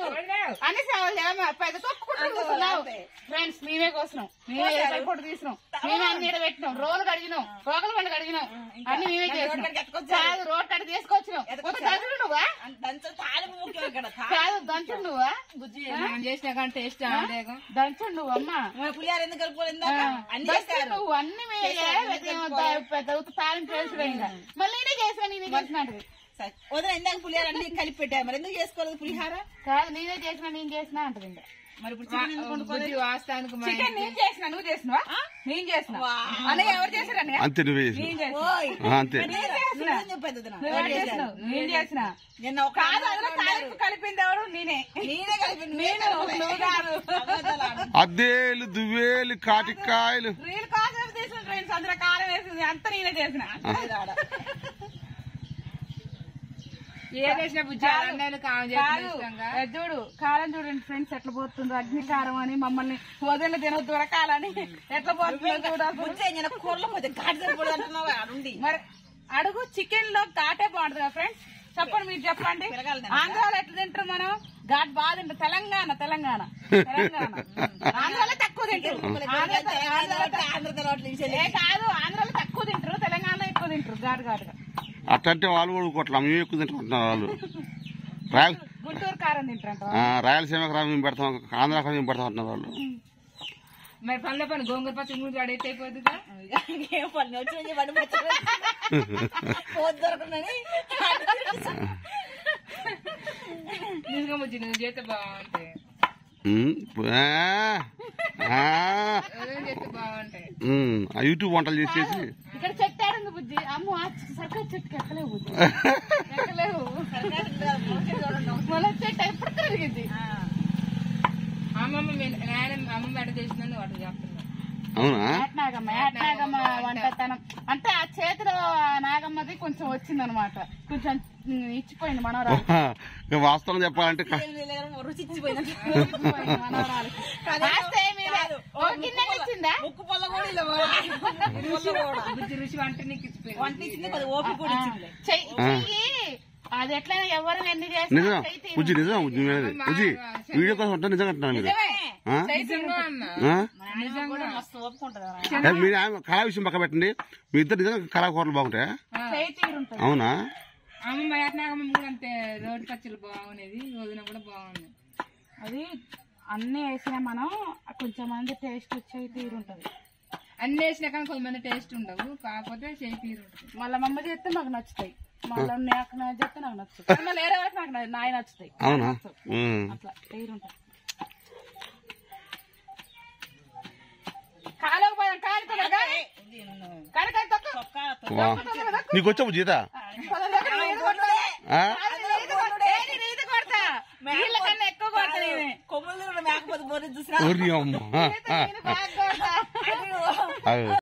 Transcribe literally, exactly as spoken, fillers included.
అన్ని సేవలు పెద్ద కూర్చున్నావు ఫ్రెండ్స్ మేమే కోసినాం మేమే పొట్టు తీసినాం మేమే అన్ని పెట్టినాం రోలు కడిగినాం రోగల పండు కడిగినాం అన్ని మేమే చేసినాం కాదు రోడ్ కట్టి తీసుకొచ్చినాం దంచుడు నువ్వా కాదు దంచుడు నువ్వా చేసినా కానీ టేస్ట్ దంచుడు నువ్వు అమ్మా పులిహార ఎందుకు కలుపుకోలేదు నువ్వు అన్ని పెద్ద తాలింపు చేసుడు ఇంకా మళ్ళీ నేనే చేసినా నేనే చేసినట్టు వదిన ఇందాక పులిహార అన్ని కలిపి పెట్టారు మరి ఎందుకు చేసుకోలేదు పులిహార కాదు నేనే చేసినా నేను చేసినా అంటది ఇంకా మరి ఇప్పుడు వాస్తానికి చికెన్ నేను చేసినా నువ్వు చేసినావా నేను చేసిన అన్నయ్య ఎవరు చేశారు అన్నయ్య అంతే నువ్వే అంతే నేను చేసిన కాదు అందులో తాలింపు కలిపింది ఎవరు నేనే నేనే కలిపి నేను నువ్వు కాదు అద్దేలు దువ్వేలు కాటికాయలు రీల్ కాదు చేసిన ఫ్రెండ్స్ అందులో కారం వేసింది అంత నేనే చేసిన చూడు కారం చూడండి ఫ్రెండ్స్ ఎట్లా పోతుందో అగ్ని కారం అని మమ్మల్ని వదిలి తినొద్దు కాలని ఎట్లా పోతుందో కూరలో ఘాటు మరి అడుగు చికెన్ లో ఘాటే బాగుంటుంది కదా ఫ్రెండ్స్ చెప్పండి మీరు చెప్పండి ఆంధ్రాలో ఎట్లా తింటారు మనం ఘాట్ బాగా తింటారు తెలంగాణ తెలంగాణ తెలంగాణ ఆంధ్రాలో తక్కువ తింటారు కాదు ఆంధ్రాలో తక్కువ తింటారు తెలంగాణలో ఎక్కువ తింటారు ఘాటు ఘాటుగా అట్లంటే వాళ్ళు కూడా కొట్లా మేము ఎక్కువ తింటున్నారు వాళ్ళు గుంటూరు కారం తింటారు రాయలసీమ కారం మేము పెడతాం ఆంధ్ర కారం మేము పెడతాం అంటున్నారు వాళ్ళు మరి పనుల పని గోంగూర పచ్చి గురించి అడిగితే అయిపోతుంది పని వచ్చి దొరకదని నిజంగా నువ్వు చేస్తే బాగుంటాయి యూట్యూబ్ వంటలు చేసేసి ఇక్కడ చెట్టు ఆడుంది బుజ్జి అమ్మ సర్కారు చెట్టుకి ఎక్కలేవు బుజ్జి ఎక్కలేవు మళ్ళీ చెట్టు ఎప్పుడు తిరిగింది అమ్మమ్మ అమ్మమ్మ ఎట చేసిందని వాటి చెప్తున్నా అవునా నాగమ్మ నాగమ్మ వంటతనం అంటే ఆ చేతిలో నాగమ్మది కొంచెం వచ్చింది అనమాట కొంచెం ఇచ్చిపోయింది మనవరాలు వాస్తవం చెప్పాలంటే రుచిచ్చిపోయింది ఇచ్చిందా ముక్కు పొల్ల కూడా రుచి వంట నీకు ఇచ్చిపోయింది వంట ఇచ్చింది కొద్దిగా ఓపిక కూడా ఇచ్చింది చెయ్యి అది ఎట్లయినా ఎవరు ఎన్ని నిజం బుజ్జి నిజం బుజ్జి వీడియో కోసం ఉంటా నిజంగా అంటున్నాను మీరు మీరు కళా విషయం పక్క పెట్టండి మీ ఇద్దరు నిజంగా కళా కూరలు బాగుంటాయా అవునా అమ్మ అంతే రోడ్డు పచ్చలు బాగునేది రోజున కూడా బాగుంది అది అన్ని వేసినా మనం కొంచెం మంది టేస్ట్ వచ్చే తీరుంటది అన్ని వేసినా కానీ కొంతమంది టేస్ట్ ఉండవు కాకపోతే చేయి తీరు ఉంటుంది మళ్ళీ మమ్మ చేస్తే నాకు నచ్చుతాయి మళ్ళీ నాకు చెప్తే నాకు నచ్చుతాయి మళ్ళీ వేరే వరకు నాకు నాయ నచ్చుతాయి అవునా అట్లా తీరుంటది కాలేకపోయాం నీకు వచ్చా జీత ఎక్కువ కొమ్మలు మేకపోతే బోర్డు చూసినా